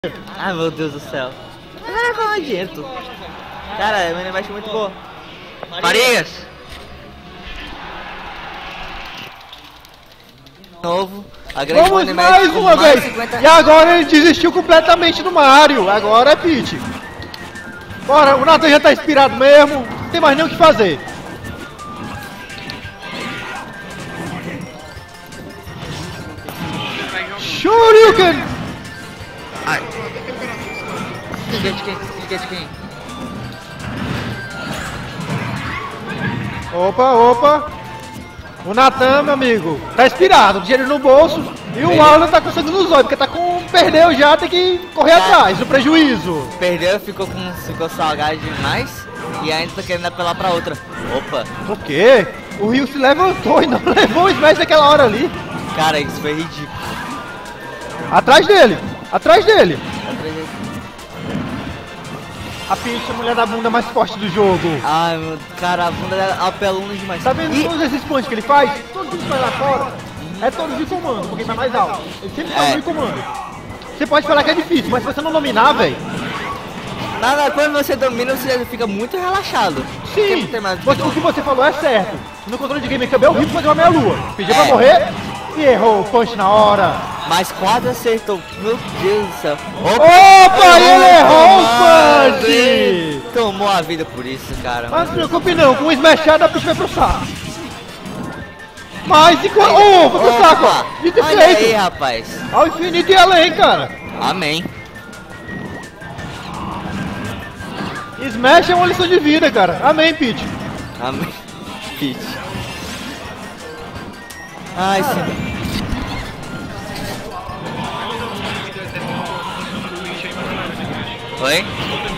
Ai meu Deus do céu. Mas era nojento. Cara, meu negócio é muito boa. Farias! Novo. A grande Vamos mais uma vez! 50... E agora ele desistiu completamente do Mario. Agora é Peach. Bora, o Nathan já tá inspirado mesmo. Não tem mais nem o que fazer. Shoryuken! Ai. Quem? Opa! O Nathan, meu amigo, tá inspirado, dinheiro no bolso. E o Alan tá com sangue nos olhos, porque tá com... Perdeu já, tem que correr atrás, no prejuízo. Perdeu, ficou salgado demais. E ainda tá querendo apelar pra outra. Opa! O quê? O Ryu se levantou e não levou o smash naquela hora ali. Cara, isso foi ridículo. Atrás dele! A Peach é a mulher da bunda mais forte do jogo. Ai, meu... Cara, a bunda dela apelona demais. Tá vendo todos esses punch que ele faz? Todos os que vai lá fora, é todos de comando, porque tá mais alto. Ele sempre faz de comando. Você pode falar que é difícil, mas se você não dominar, velho... Nada, quando você domina, você fica muito relaxado. Sim, o que você falou é certo. No controle de GameCube é horrível fazer uma meia-lua. Pediu pra morrer e errou o punch na hora. Mas quase acertou. Meu Deus do céu. Opa, ele errou o punch! Tomou a vida por isso, cara. Mas não se preocupe não, com o smashado a Peach vai pro saco. Mas enquanto... foi pro saco! Dito e feito! Aí, rapaz. Ao infinito e além, cara. Amém. Smash é uma lição de vida, cara. Amém, Peach. Amém, Peach. Ai, sim. Oi?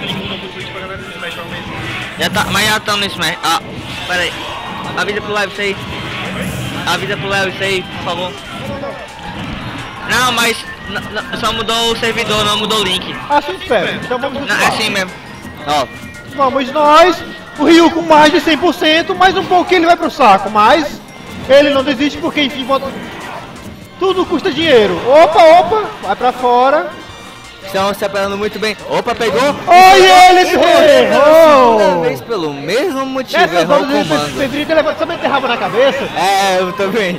Já tá, mas já estão no Smash. Ah, pera aí. Avisa pro Léo isso aí. Avisa pro Léo isso aí, por favor. Não, mas só mudou o servidor, não mudou o link. Assim espera. Então vamos não, é assim mesmo. Ó. Vamos nós. O Ryu com mais de 100%, mais um pouco ele vai pro saco, mas ele não desiste porque enfim, tudo custa dinheiro. Opa, vai pra fora. Estão se apelando muito bem. Opa, pegou! Oi, ele errou! Segunda vez pelo mesmo motivo. Nessas horas você deveria ter levado somente rabo na cabeça. É, eu também.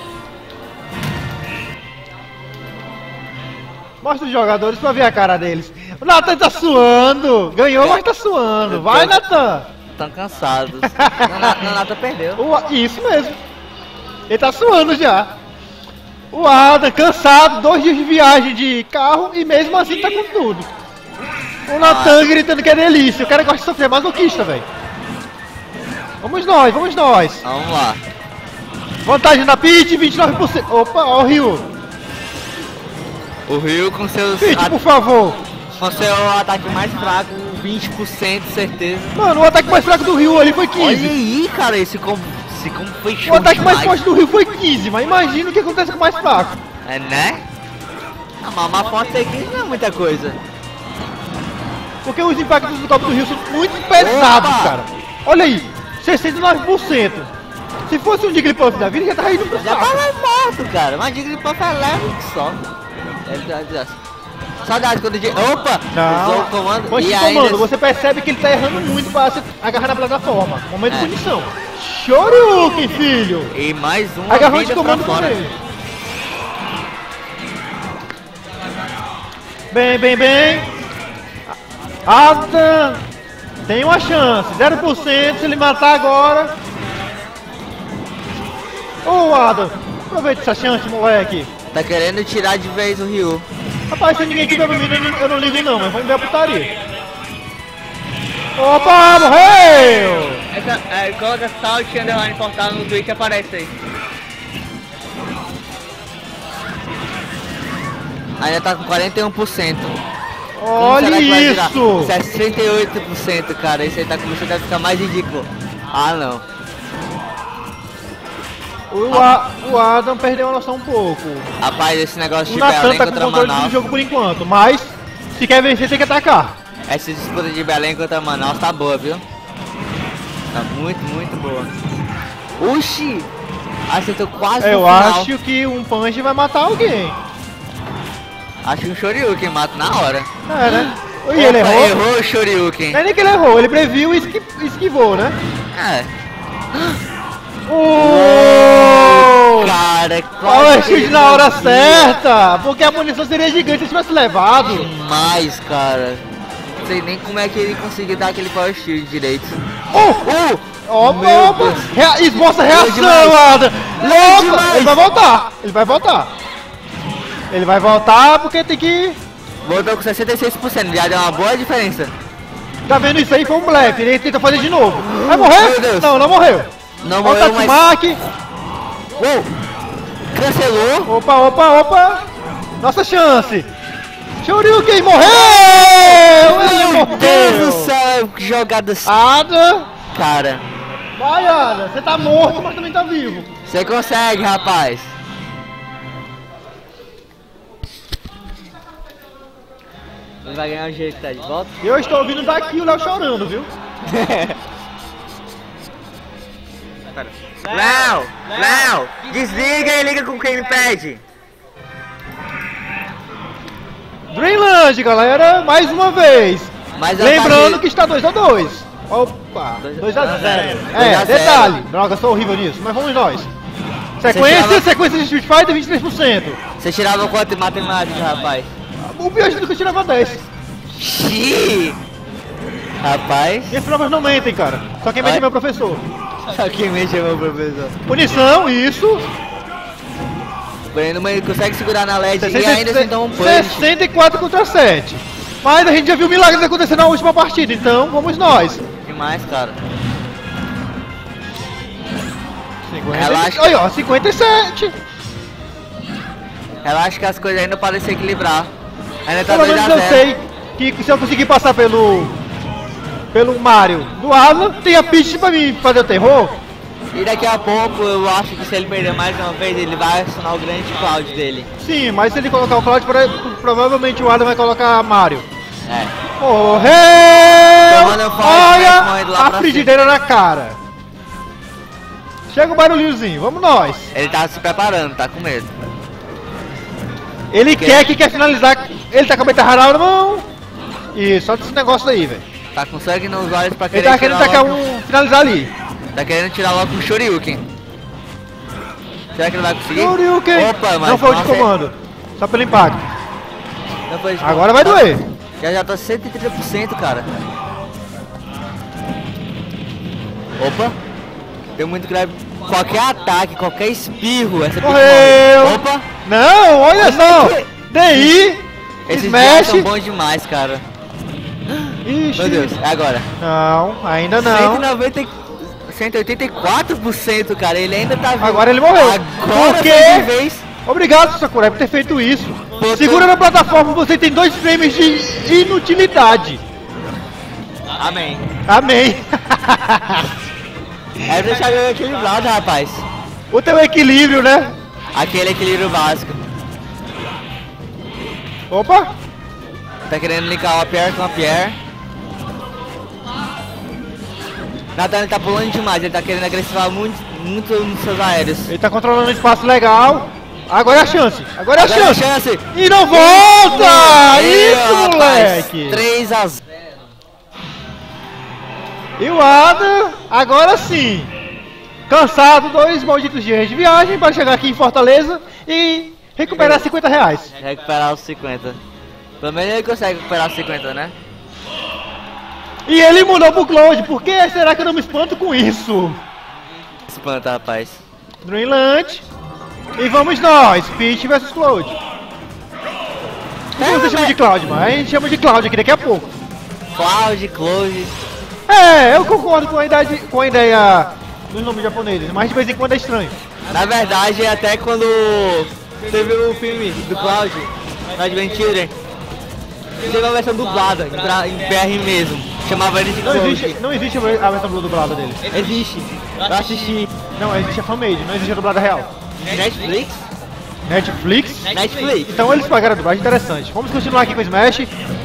Mostra os jogadores pra ver a cara deles. O Nathan tá suando! Ganhou, mas tá suando. Vai, Nathan! Estão cansados. O Nathan perdeu. Isso mesmo. Ele tá suando já. O Adam, cansado, 2 dias de viagem de carro e mesmo assim tá com tudo. O Nathan gritando que é delícia. O cara gosta de sofrer, masoquista, velho. Vamos nós. Vamos lá. Vantagem da Peach, 29%. Opa, ó o Ryu. O Ryu com seus... Peach, por favor. Com seu ataque mais fraco, 20%, certeza. Mano, o ataque mais fraco do Ryu ali foi 15. Olha aí, cara, esse combo foi show. O ataque mais forte do Ryu foi 15, mas imagina o que acontece com o mais fraco. É, né? Mas mais forte aqui não é muita coisa. Porque os impactos do golpe do Ryu são muito pesados, cara. Olha aí, 69%. Se fosse um Jigglypuff da vida, já tava indo pro saco. Já tava morto, cara. Mas Jigglypuff é leve que só. Saudade quando ele... Opa! Usou o comando. Mas o comando, você percebe que ele tá errando muito pra se agarrar na plataforma. Momento de punição. Shoryuken, filho! E mais um agarrão de comando com ele. Bem. Adam tem uma chance, 0%. Se ele matar agora. Ô, Adam, aproveita essa chance, moleque. Tá querendo tirar de vez o Ryu. Rapaz, se ninguém tiver dormindo, eu não ligo não, mas vamos ver a putaria. Opa, morreu! Coloca Salt Underline Portal no Twitch, aparece aí. Ainda tá com 41%. Olha isso! 68%, cara. Isso aí tá começando a ficar mais ridículo. Ah, não. O Adam perdeu a noção um pouco. Rapaz, esse negócio de Belém Belém tá contra com controle Manaus. do jogo por enquanto, mas se quer vencer tem que atacar. Essa disputa de Belém contra Manaus tá boa, viu? Tá muito boa. Oxi! Acertou quase no final. Eu acho que um punch vai matar alguém. Acho que um Shoryuken mata na hora. É, né? E ele Opa, errou. errou o Shoryuken. Não é nem que ele errou, ele previu e esquivou, né? É. Cara, Power quase que Shield ele na hora conseguiu. certa! Porque a munição seria gigante se tivesse levado. Demais, cara. Não sei nem como é que ele conseguiu dar aquele Power Shield direito. Opa, Meu opa! Deus. Esboça a Leu demais. reação, Adam! Louco! demais. Ele vai voltar! Ele vai voltar! Ele vai voltar porque tem que... Voltou com 66%, já deu uma boa diferença. Tá vendo isso aí? Foi um blefe, ele tenta fazer de novo. Vai morrer? Meu Deus. Não, não morreu. Não Olha o morreu, mas... Tatsumaki. Cancelou. Opa, opa, opa! Nossa chance! Shoryuken morreu! Ele Meu Deus do morreu! céu, que jogada... Ada! Cara, Vai, Ada! Você tá morto, mas também tá vivo. você consegue, rapaz. Ele vai ganhar o jeito que tá de volta? Eu estou ouvindo daqui o Léo chorando, viu? Léo, desliga e liga com quem ele pede. Dreamland, galera, mais uma vez. Mas a Lembrando partida- que está 2-2. Opa, 2-0. 2 a 0. Detalhe. Droga, sou horrível nisso, mas vamos nós. Sequência de Street Fighter, 23%. Você tirava quanto em matemática, rapaz? O pior é que eu tirava 10. Xiii! Rapaz, Minhas provas não mentem, cara. Só quem mente Vai. é meu professor. só que me chamou, professor. Punição, isso. O Breno consegue segurar na LED e ainda assim toma um punch. 64 contra 7. Mas a gente já viu milagres acontecer na última partida, então vamos nós. Demais, cara. 50. Relaxa. Aí, ó, 57. Relaxa que as coisas ainda podem se equilibrar. Ainda tá Pelo 2 menos a eu 0. sei que se eu conseguir passar pelo Mario do Alan, tem a Peach pra mim fazer o terror. E daqui a pouco eu acho que se ele perder mais uma vez, ele vai acionar o grande Cloud dele. Sim, mas se ele colocar o Cloud, provavelmente o Alan vai colocar Mario. É. Morreu! Tomando um fire morrendo Olha lá a pra frigideira na cara. Chega o barulhinhozinho, vamos nós. Ele tá se preparando, tá com medo. Ele quer finalizar. Ele tá com a betarrada na mão. Isso, só desse negócio aí, velho. Tá com sangue nos olhos pra Ele querer tá querendo tirar tacar logo... finalizar ali. Tá querendo tirar logo o Shoryuken. Será que ele vai conseguir? Shoryuken! Opa, mas não foi o de nossa, comando. Só pelo impacto. Não foi de Agora vai doer. Já tá 130%, cara. Opa. Deu muito grave. Qualquer ataque, qualquer espirro, essa bicha Morreu! morre. Opa. Não, olha só! DI! Esses Smash! são bons demais, cara. Ixi. Meu Deus, é agora. Não, ainda não. 184%, cara. Ele ainda tá vivo. Agora ele morreu. Agora Por quê? foi de vez. Obrigado, Sakurai, por ter feito isso. Botou- Segura na plataforma, você tem 2 frames de inutilidade. Amém. Amém. É deixar eu equilibrado, rapaz. O teu equilíbrio, né? Aquele equilíbrio básico. Opa! Tá querendo linkar o Pierre com a Pierre. Nathan ele tá pulando demais, ele tá querendo agressivar muito nos seus aéreos. Ele tá controlando o espaço legal. Agora é a chance. Agora é a Agora é a chance. chance. E não volta! Meu, Isso, rapaz, moleque! 3 a 0. E o Ada, agora sim. Cansado, 2 malditos dias de viagem para chegar aqui em Fortaleza e recuperar 50 reais. Recuperar os 50. Pelo menos ele consegue recuperar os 50, né? E ele mudou pro Cloud, por que será que eu não me espanto com isso? Espanta, rapaz. Dreamland. E vamos nós, Peach vs Cloud. O que você chama de Cloud, mas a gente chama de Cloud aqui daqui a pouco. Cloud, Close. É, eu concordo com a ideia dos nomes japoneses, mas de vez em quando é estranho. Na verdade, até quando teve o filme do Cloud, no Adventure, teve uma versão dublada, em BR mesmo. Chamava ele de Não Cloud. existe a versão dublada dele. Existe. Eu assisti. Não, existe a fanmade, não existe a dublada real. Netflix? Netflix? Netflix. Então eles pagaram a dublagem, interessante. Vamos continuar aqui com o Smash.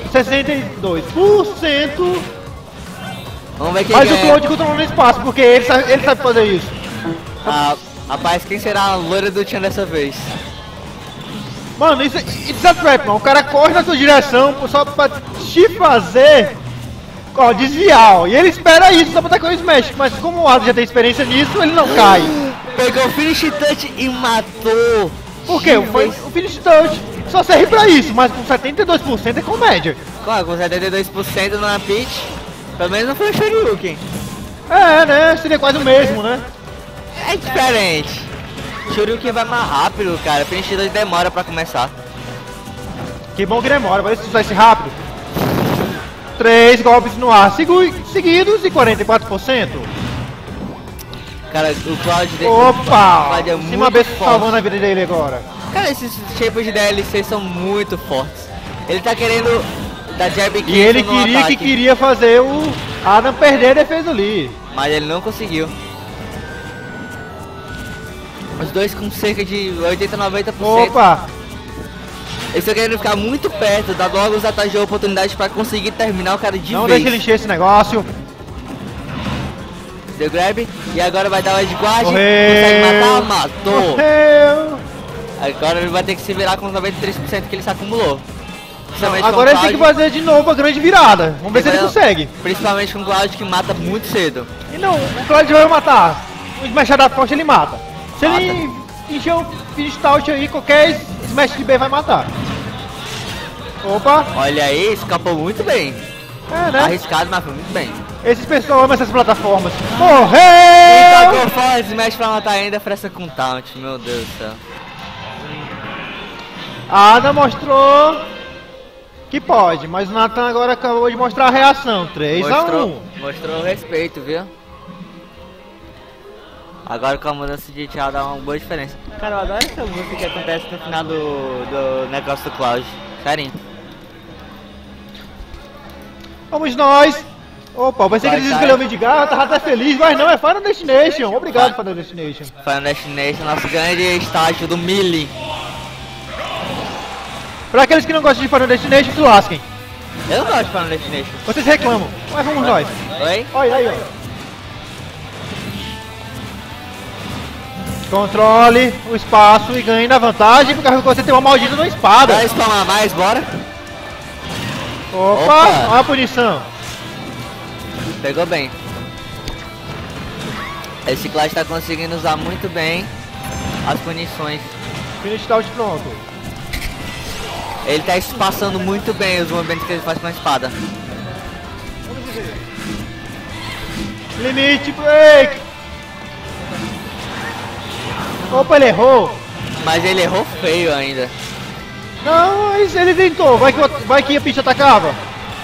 62%. Vamos ver quem Mas o ganha. Cloud controla no espaço, porque ele sabe fazer isso. Ah, rapaz, quem será a loira do Tchan dessa vez? Mano, isso é trap, mano. O cara corre na sua direção só pra te fazer, ó, desviar, ó. E ele espera isso só pra tacar o smash. Mas como o Adam já tem experiência nisso, ele não cai. Pegou o finish touch e matou. Por quê? Foi o finish touch. Só serve pra isso, mas com 72% é comédia. Claro, com 72% na pitch, pelo menos não foi o Shoryuken. É, né? Seria quase o mesmo, né? É diferente. Shoryuken vai mais rápido, cara. Finish touch demora pra começar. Que bom que demora, vai usar esse rápido. 3 golpes no ar seguidos e 44%. Cara, o Cloud dele. Opa! Cloud é Cima muito B forte. salvando a vida dele agora. Cara, esses shapes de DLC são muito fortes. Ele tá querendo dar jab kick E ele no ataque, queria fazer o Adam perder a defesa ali. mas ele não conseguiu. Os dois com cerca de 80-90%. Opa! Eles estão querendo ficar muito perto, dar logo os ataques de oportunidade pra conseguir terminar o cara de Não vez. deixa ele encher esse negócio. Deu grab e agora vai dar o edge guard. Morreu. Consegue matar? Matou. Morreu. Agora ele vai ter que se virar com os 93% que ele se acumulou. Principalmente com Agora o ele tem que Cloud, fazer de novo a grande virada. Vamos ver se ele consegue. Principalmente com o Cloud que mata muito cedo. E não, o Cloud vai matar. O Smash da forte ele mata. Se ele encher o finish touch aí, qualquer Smash de B vai matar. Opa! Olha aí, escapou muito bem. É, né? Arriscado, mas foi muito bem. Esses pessoal amam essas plataformas. E Morreu! tacou fora, Smash pra matar ainda, fresta com taunt, meu Deus do céu. A Ada mostrou que pode, mas o Nathan agora acabou de mostrar a reação. 3-1. Mostrou o respeito, viu? Agora com a mudança de tchau dá uma boa diferença. Cara, eu adoro essa música que acontece no final do negócio do Cloud. Carinho. Vamos nós! Opa, pensei que eles escolheram o Midgar, eu tava até feliz, mas não, é Final Destination. Obrigado, Final Destination. Final Destination, nosso grande estágio do Melee. Pra aqueles que não gostam de Final Destination, se lasquem. Eu não gosto de Final Destination. Vocês reclamam, mas vamos nós. Oi? Olha aí, ó. Controle o espaço e ganhe na vantagem, porque você tem uma maldita na espada. Vai spamar mais, bora? Opa, olha a punição. Pegou bem. Esse Cloud tá conseguindo usar muito bem as punições. Finish out pronto. Ele tá espaçando muito bem os movimentos que ele faz com a espada. Limite break. Opa, ele errou. Mas ele errou feio ainda. Não, mas ele tentou. Vai que a Peach atacava.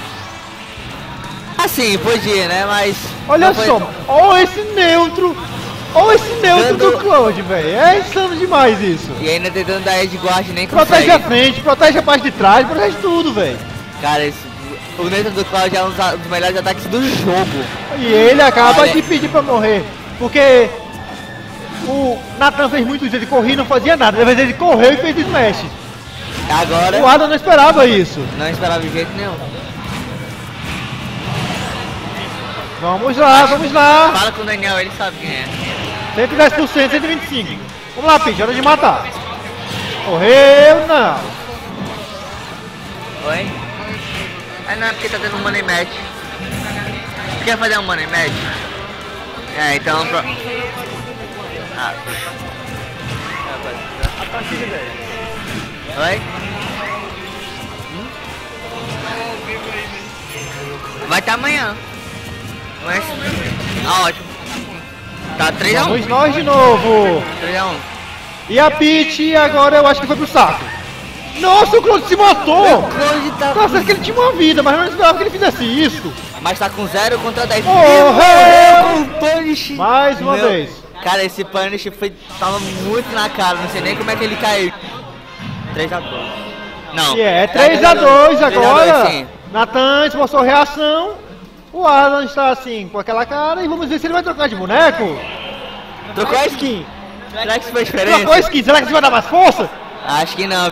Assim, podia, né? Mas... Olha não foi- só. Olha esse neutro. Olha esse neutro Dando- do Cloud, velho. É insano demais isso. E ainda tentando dar edge guard, nem Protege a consegue. frente, protege a parte de trás, protege tudo, velho. Cara, o neutro do Cloud é um dos melhores ataques do jogo. E ele acaba Olha- de pedir pra morrer. Porque o Nathan fez muito isso, ele corria e não fazia nada. Dessa vez ele correu e fez smash. Agora, O Adam não esperava isso. não esperava de jeito nenhum. Vamos lá, vamos lá. Fala com o Daniel, ele sabe quem é. 110%, 125. Vamos lá, Peach, hora de matar. Correu, não. Oi? Ah não, é porque tá tendo um money match. Você quer fazer um money match? É, então... Ah. Oi? Vai estar amanhã. Mas... Ah, ótimo. Tá 3-1. Vamos nós de novo. 3-1. E a Peach agora eu acho que foi pro saco. Nossa, o Cloud se matou. Cloud tá... Tá certo que ele tinha uma vida, mas eu não esperava que ele fizesse isso. Mas tá com 0 contra 10. Morreu! Com punish. Mais uma Meu, vez. Cara, esse punish tava muito na cara. Não sei nem como é que ele caiu. 3-2. Não. E é Tá 3-2 agora. sim. Nathan esboçou reação. O Alan está assim, com aquela cara. E vamos ver se ele vai trocar de boneco. Trocou a skin. Será que isso foi diferente? Trocou a skin, será que isso vai dar mais força? Acho que não.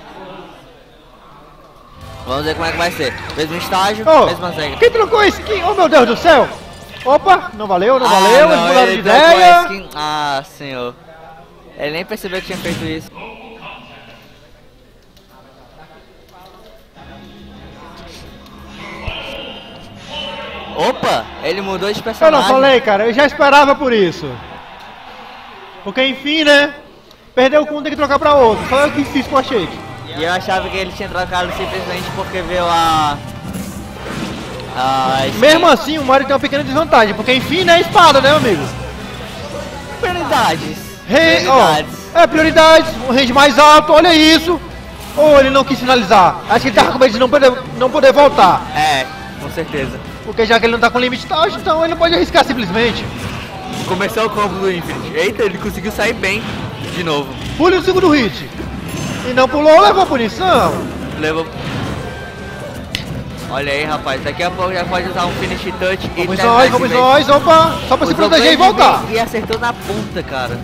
Vamos ver como é que vai ser. Mesmo estágio, Oh, mesma regra. quem trocou a skin? Oh meu Deus do céu! Opa, não valeu, não valeu, eles não, mudaram de ele trocou a ideia. skin. Ah, senhor. Ele nem percebeu que tinha feito isso. Opa, ele mudou de Eu personagem. não falei, cara, eu já esperava por isso. Porque enfim, né? Perdeu o Kun, tem que trocar pra outro. Só eu que fiz com a Shake. E eu achava que ele tinha trocado simplesmente porque veio Mesmo assim, o Mario tem uma pequena desvantagem. Porque enfim, né? Espada, né, amigo? prioridades. Prioridades. Um range mais alto, olha isso. Ou ele não quis finalizar. Acho que ele tava com medo de não poder voltar. É, com certeza. Porque já que ele não tá com limite tal, então ele não pode arriscar simplesmente. Começou o combo do Infinite. Eita, ele conseguiu sair bem de novo. Pule o segundo hit. E não pulou, levou a punição. Levou. Olha aí, rapaz. Daqui a pouco já pode usar um Finish Touch e Vamos nós, opa. Só pra se proteger e voltar. E acertou na ponta, cara.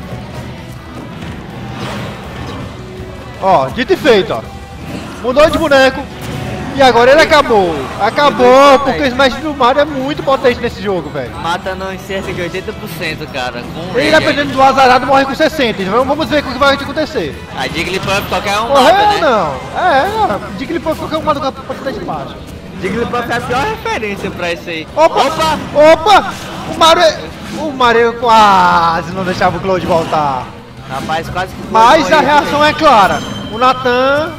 Ó, dito e feito, ó. Mudou de boneco. E agora ele acabou. Acabou, porque o Smash do Mario é muito potente nesse jogo, velho. Matando em cerca de 80%, cara. Com ele dependendo do azarado morre com 60%. Então vamos ver o que vai acontecer. A Jigglypuff qualquer um mata, né? Não. Jigglypuff qualquer um mata com a potência de baixo. Jigglypuff é a pior referência pra isso aí. Opa! O Mario quase não deixava o Cloud voltar. Rapaz, quase que. Mas a reação é clara. O Nathan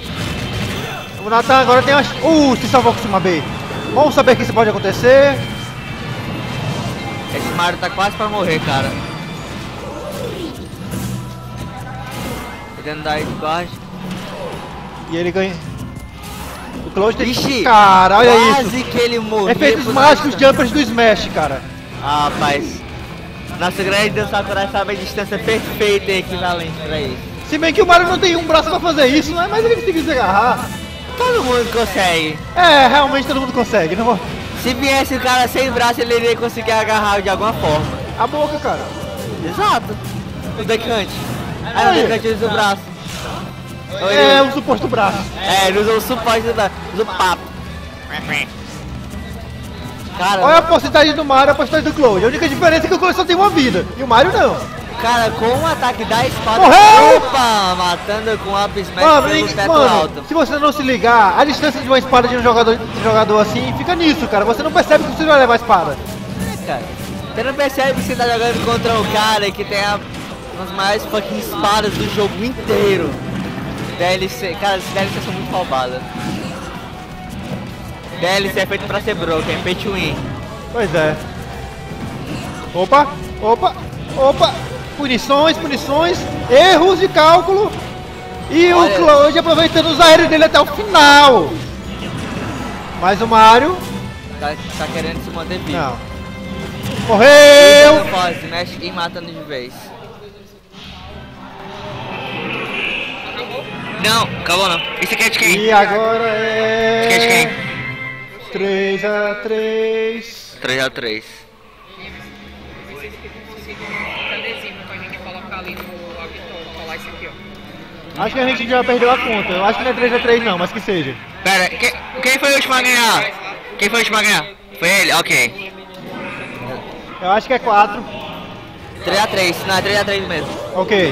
agora tem as. Se salvou com cima B. Vamos saber o que isso pode acontecer. Esse Mario tá quase pra morrer, cara. Tentando dar guard. E ele ganha. O Cloud tem. Ixi, cara, olha quase isso. Que ele morreu. Efeitos mágicos jumpers do Smash, cara. Ah, rapaz. Nossa grande Deus Sakurai sabe a distância perfeita e equivalente pra isso. Se bem que o Mario não tem um braço pra fazer isso, né? Mas ele conseguiu se agarrar. Todo mundo consegue. Realmente todo mundo consegue. Não... Se viesse o cara sem braço, ele iria conseguir agarrar de alguma forma. A boca, cara. Exato. O Duck Hunt. O Duck Hunt usa o braço. O suposto braço. Ele usa o suporte do braço. Usa o papo. Cara, olha a porcentagem do Mario e a porcentagem do Cloud. A única diferença é que o Cloud só tem uma vida. E o Mario não. Cara, com o ataque da espada. Morreu! Opa! Matando com o Up Smash pelo teto alto. Se você não se ligar, a distância de uma espada de um jogador assim fica nisso, cara. Você não percebe que você vai levar a espada. Cara, você não percebe que você tá jogando contra um cara que tem as maiores fucking espadas do jogo inteiro. DLC, cara, esses DLC são muito roubadas. DLC é feito pra ser broken, pay to win. Pois é. Opa! Punições, erros de cálculo. E olha, o Cloud aproveitando os aéreos dele até o final. Mas o Mario tá querendo se manter vivo. Não. Morreu! Pode, mexe e matando de vez. Não, acabou não. Isso aqui é de quem? E agora é... Isso aqui é de quem? 3-3. 3-3. Acho que a gente já perdeu a conta. Eu acho que não é 3-3 não, mas que seja. Pera, quem foi o último a ganhar? Quem foi o último a ganhar? Foi ele? Ok. Eu acho que é 4. 3-3, não, é 3-3 mesmo. Ok.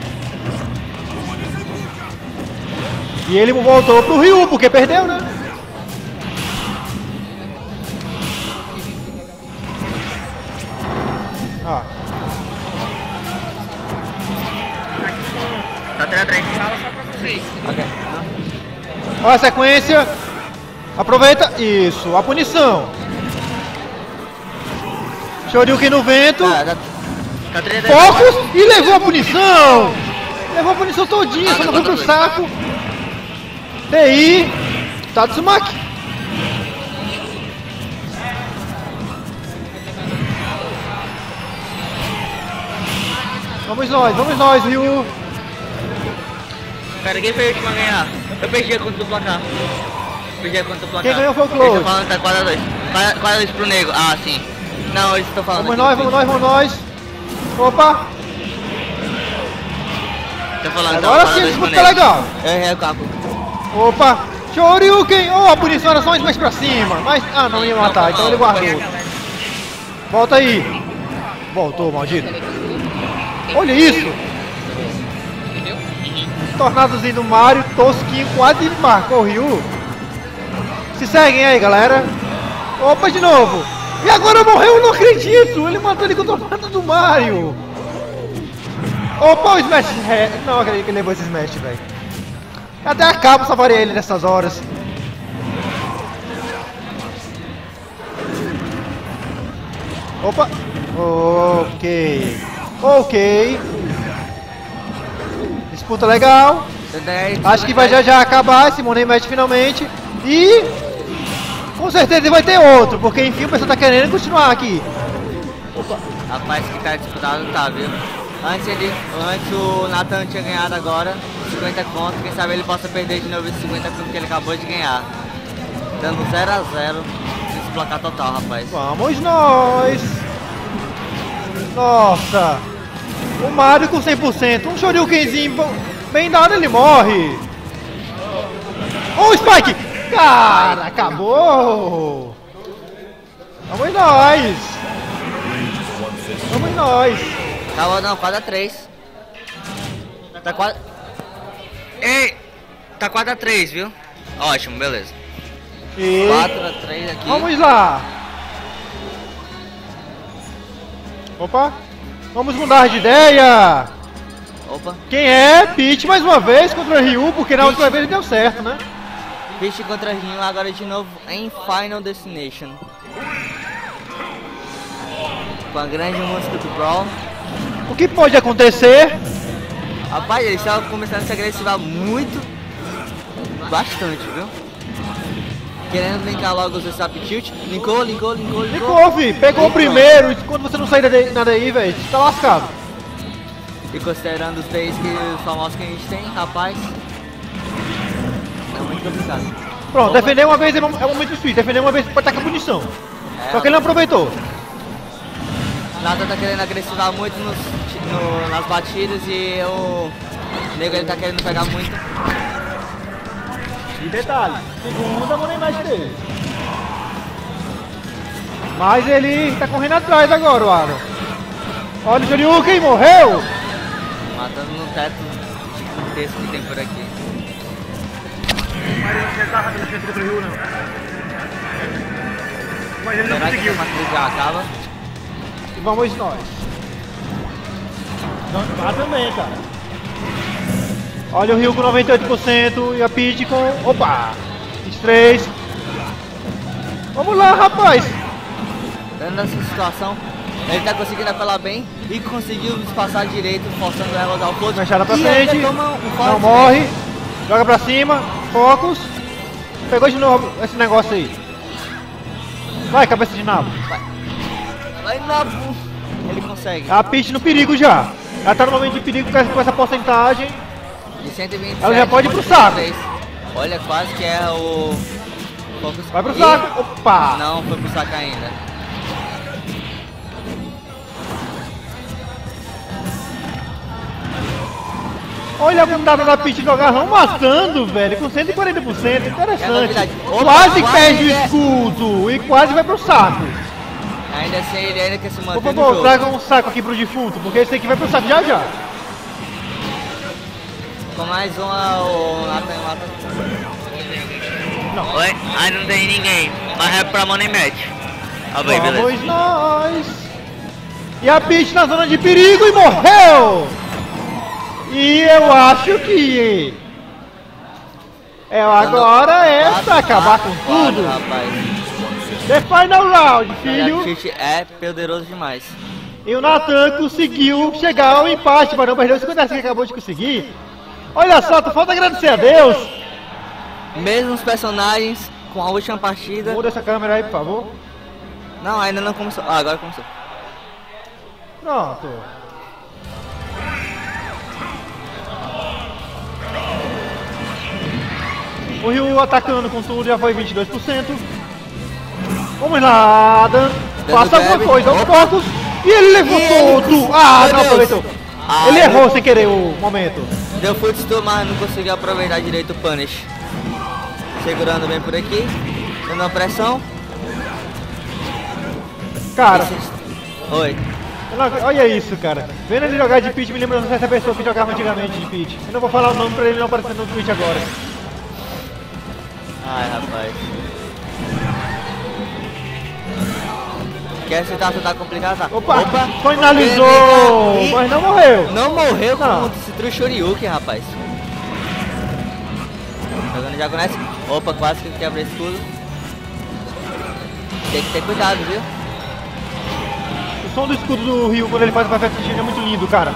E ele voltou pro Ryu, porque perdeu, né? Ó. Tá 3-3. Ok. Olha a sequência. Aproveita. Isso, a punição. Shoryuken no vento. Tá 3-3. Focus e levou a punição. Levou a punição todinha, só não foi pro saco. TI. Tatsumaki. Vamos nós, Ryu. Cara, quem foi o último a ganhar? Eu perdi a conta do placar. Quem ganhou foi o Cloud. Eles estão falando que tá 4-2. 4-2 pro nego. Ah, sim. Não, eles estão falando. Vamos nós. Opa. Tô falando, agora sim, isso tá legal. Eu errei o cálculo. Opa. Shoryuken. A punição era só um mais pra cima. Mas, não ia matar, então ele guardou. Volta aí. Voltou, maldito. Olha isso. Tornadozinho do Mario, tosquinho, quase marcou o Ryu. Se seguem aí, galera. Opa, de novo. E agora morreu, eu não acredito. Ele matou ele com o tomate do Mario. Opa, o Smash. Não acredito que ele levou esse Smash, velho. Até a cabo salvaria ele nessas horas. Opa. Ok. Ok. Disputa legal. Acho que vai já acabar esse Money Match finalmente. E com certeza vai ter outro, porque enfim o pessoal tá querendo continuar aqui. Opa. Rapaz, que tá disputado tá, viu? Antes o Nathan tinha ganhado agora 50 conto, quem sabe ele possa perder de novo esse 50 conto que ele acabou de ganhar. Dando 0 a 0 nesse placar total, rapaz. Vamos nós! Nossa! O Mario com 100%, um Shoryukenzinho bem dado, ele morre! Oh, o Spike! Cara, acabou! Vamos nós! Vamos nós! Tava não, 4 a 3. Tá 4. Ei! Tá 4 a 3, viu? Ótimo, beleza. E 4 a 3 aqui. vamos lá! Opa! Vamos mudar de ideia! Opa. Quem é? Peach mais uma vez contra Ryu, porque na última vez deu certo, né? Peach contra Rinho, agora de novo em Final Destination. Com a grande música do Brawl. O que pode acontecer? Rapaz, eles estavam começando a se agressivar muito. Bastante, viu? Querendo linkar logo os Zap Tilt. Linkou. Ficou, fi. Pegou o primeiro. E quando você não sair daí, velho, você tá lascado. E considerando os plays os famosos que a gente tem, rapaz. É muito complicado. Pronto, defender uma vez é muito difícil. Defender uma vez pode estar com a punição. Só que ele não aproveitou. Nada tá querendo agressivar muito nas batidas e o nego ele tá querendo pegar muito. E detalhe, segunda Money Match dele. Mas ele tá correndo atrás agora, o Aaron. Olha o Shoryuken, morreu! Matando no teto gigantesco que tem por aqui. Mas ele Será que essa matriz já acaba? E vamos nós. Não, também, cara. Olha o Ryu com 98% e a Peach com... Opa! 23. Vamos lá, rapaz! Dentro dessa situação, ele tá conseguindo apelar bem e conseguiu passar direito, forçando ela a usar o fogo. Machada pra E frente, ainda toma um forte não morre, joga pra cima, focus. Pegou de novo esse negócio aí. Vai, cabeça de nabo. Vai na... Ele consegue. A Peach no perigo já. Ela tá no momento de perigo com essa porcentagem. De 127. Ela já pode ir pro saco. Olha, quase que é o... Focus. Vai pro saco. Opa! Não, foi pro saco ainda. Olha a bundada da Peach do agarrão matando, velho, com 140%. Interessante. Opa, Quase quase perde o escudo e quase vai pro saco. Ainda assim, ele ainda quer se manter Por no favor, jogo. traga um saco aqui pro defunto, porque esse aqui vai pro saco já já. Com mais uma, o Nathan mata. Não. Oi, aí não tem ninguém, mas é pra Money Match. Ah, bem, beleza. Vamos nós. E a Peach na zona de perigo e morreu. E eu acho que agora é pra acabar com tudo. Rapaz. The final round, filho. O Chute é poderoso demais. E o Nathan conseguiu chegar ao empate, mas não perdeu 50 que acabou de conseguir. Olha só, tu falta agradecer a Deus. Mesmo os personagens com a última partida. Muda essa câmera aí, por favor. Não, ainda não começou. Ah, agora começou. Pronto. O Ryu atacando com tudo já foi 22%. Vamos lá, Adam. Faça alguma coisa aos poucos. E ele levou tudo. Ah, não aproveitou. Ele errou sem querer o momento. Deu footstool, mas não conseguiu aproveitar direito o punish. Segurando bem por aqui. Dando a pressão. Cara, Oi. olha isso, cara. Vendo ele jogar de Peach me lembra dessa pessoa que jogava antigamente de Peach. Eu não vou falar o nome pra ele não aparecer no Twitch agora. Ai, rapaz. Quer aceitar, você tá complicado, tá? Opa, finalizou, mas não morreu. Não morreu Não. com esse True Shoryuken, rapaz. Jogando já conhece. Opa, quase que quebra escudo. Tem que ter cuidado, viu? O som do escudo do Ryu quando ele faz o Perfect Shield é muito lindo, cara.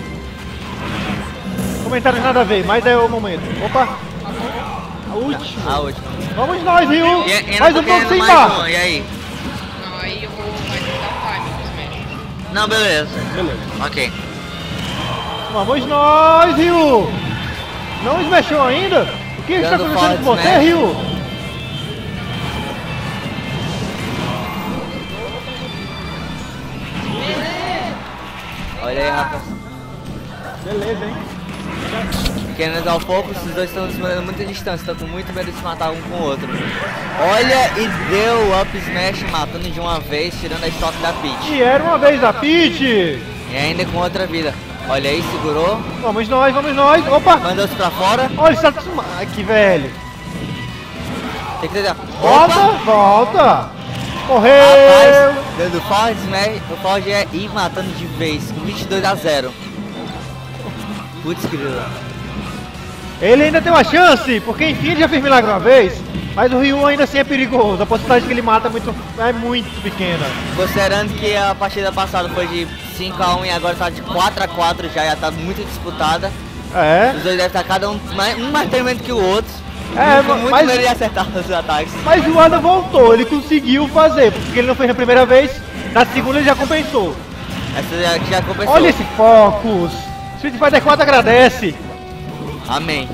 Comentários nada a ver, mas é o momento. Opa! A última. A última. Vamos nós, Ryu! E Mais não um tô pouco querendo sem mais barra. um, e aí? Não, aí eu vou mais dar time no Smash. Não, beleza. Beleza. Ok. Vamos nós, Ryu! Não smashou ainda? O que está Dando acontecendo com forte você, smash. Ryu? Olha aí, rapaz. Beleza, hein? Querendo dar um pouco, esses dois estão desmorando muita distância, estão com muito medo de se matar um com o outro. Olha, e deu o up smash matando de uma vez, tirando a estoque da Peach. E era uma vez a Peach! E ainda com outra vida. Olha aí, segurou, Vamos nós, vamos nós! Opa! mandou-se pra fora. Olha, está aqui, velho! Tem que ter. Volta, Opa! volta! Morreu! Rapaz, dando Ford Smash, o Ford é ir matando de vez, com 22-0. Putz, grila. Ele ainda tem uma chance, porque enfim ele já fez milagre uma vez, mas o Ryu ainda assim é perigoso, a possibilidade que ele mata é muito pequena. Considerando que a partida passada foi de 5-1 e agora tá de 4-4 já tá muito disputada. É, Os dois devem estar cada um mais tremendo que o outro. Com muito mas, medo de acertar os ataques. mas o Ada voltou, ele conseguiu fazer, porque ele não fez na primeira vez, na segunda ele já compensou. Essa já compensou. Olha esse Focus! Street Fighter 4 agradece! Amém.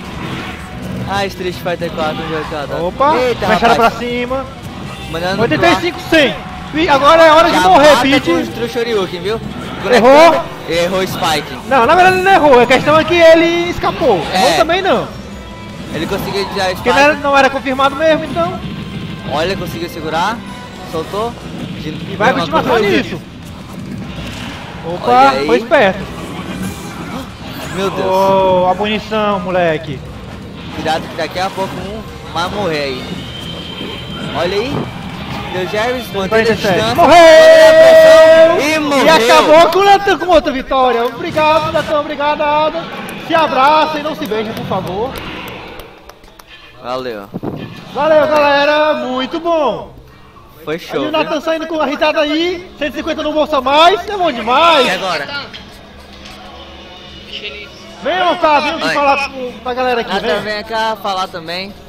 Ah, Street Fighter 4, um jogo que eu adoro. Opa, Eita, fechada pra rapaz. cima, Mandando 85, 100! E agora é hora de já morrer, mata Peach! com o True Shoryuken, viu? Errou? Errou o Spike. Não, na verdade ele não errou, a questão é que ele escapou. Errou também não, Ele conseguiu tirar o porque Spike. não era confirmado mesmo, então. Olha, conseguiu segurar. Soltou. E vai continuar só nisso. Olha Opa, aí. foi esperto. Meu Deus. Oh, a punição, moleque. Cuidado que daqui a pouco um vai morrer aí. Olha aí. Deu Jarvis, manteve a 47. distância. Morreu! E morreu. E acabou com o Natan com outra vitória. Obrigado, Natan. Obrigado, Ada. Se abraçem, não se beijem, por favor. Valeu. Valeu, galera. Muito bom. Foi Aí show. o Viu? Natan saindo com a risada aí. 150 no bolso a mais. É bom E demais. agora? Deixa ele. Venham cá, venham aqui Oi. falar pra galera aqui. Natan, Vem. vem cá falar também.